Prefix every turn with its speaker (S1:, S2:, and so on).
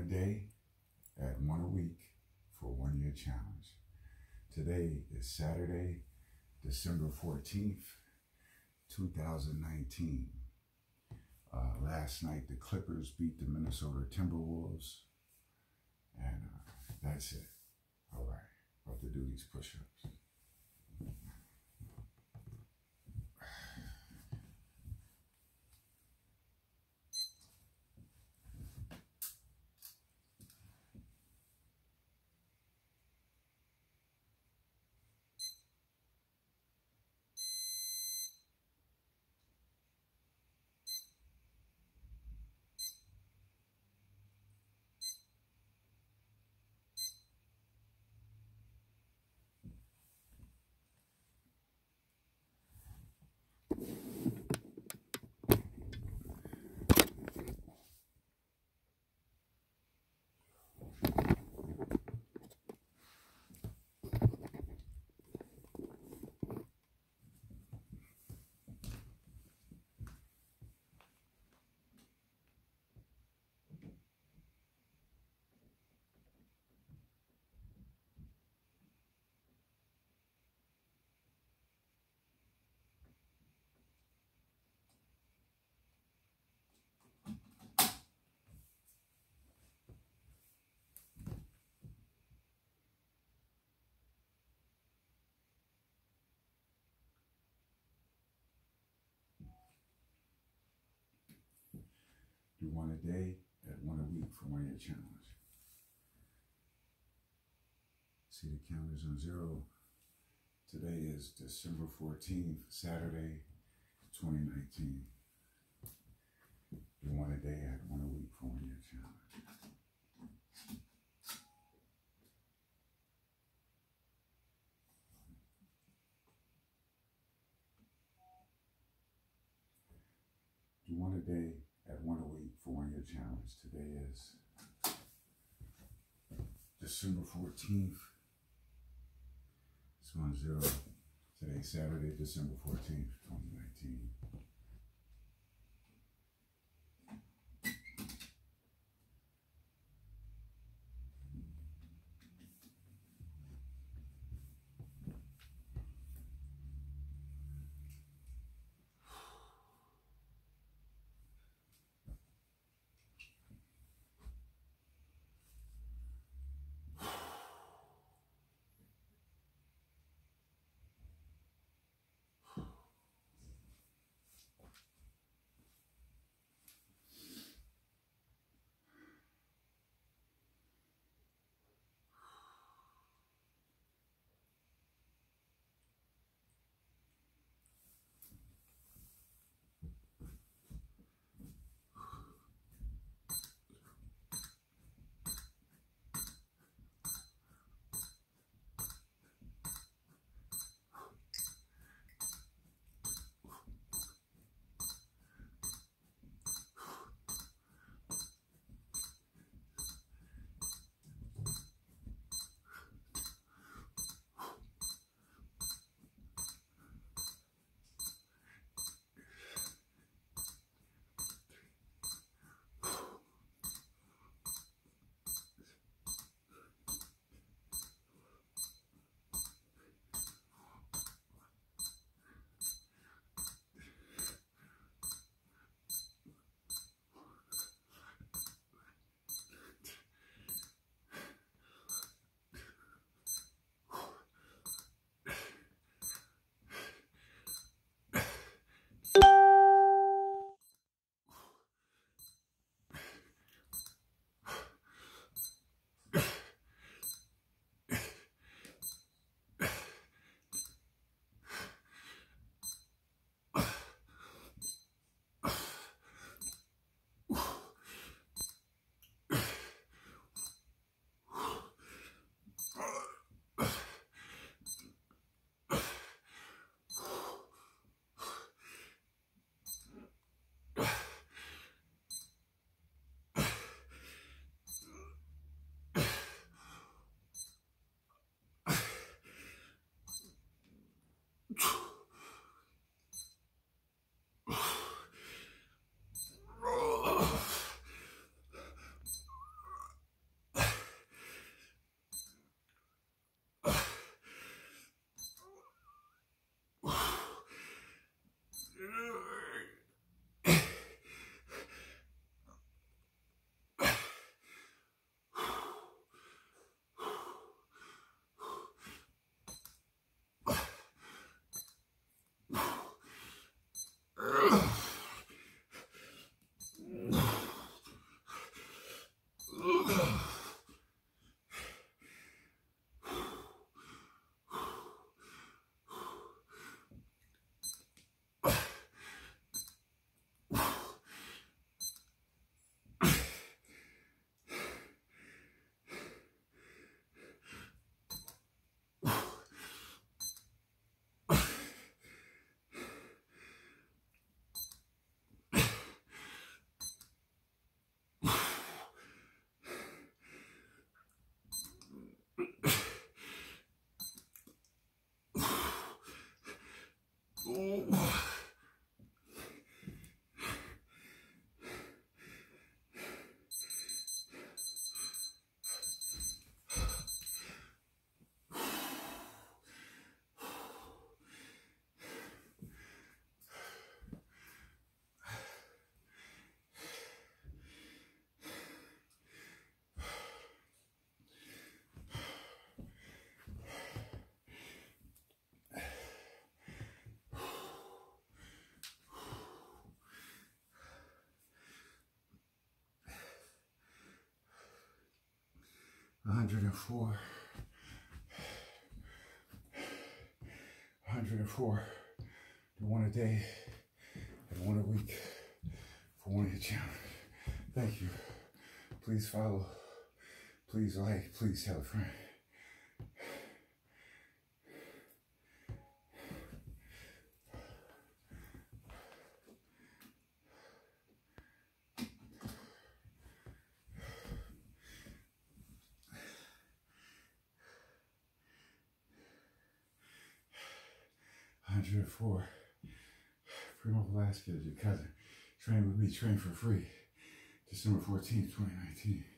S1: a day, add one a week for a 1-year challenge. Today is Saturday, December 14th, 2019. Last night, the Clippers beat the Minnesota Timberwolves, and that's it. All right, about to do these push-ups. Do one a day, add one a week for 1-year challenge. See the counters on zero. Today is December 14th, Saturday, 2019. Do one a day, add one a week for 1-year challenge. Do one a day, add one a week for 1-year challenge. Today is December 14th. It's 1-0. Today, Saturday, December 14th, 2019. 104. 104. Do one a day and one a week for 1 year challenge. Thank you. Please follow. Please like. Please tell a friend. For Primo Velasquez, your cousin. Train with me, train for free. December 14th, 2019.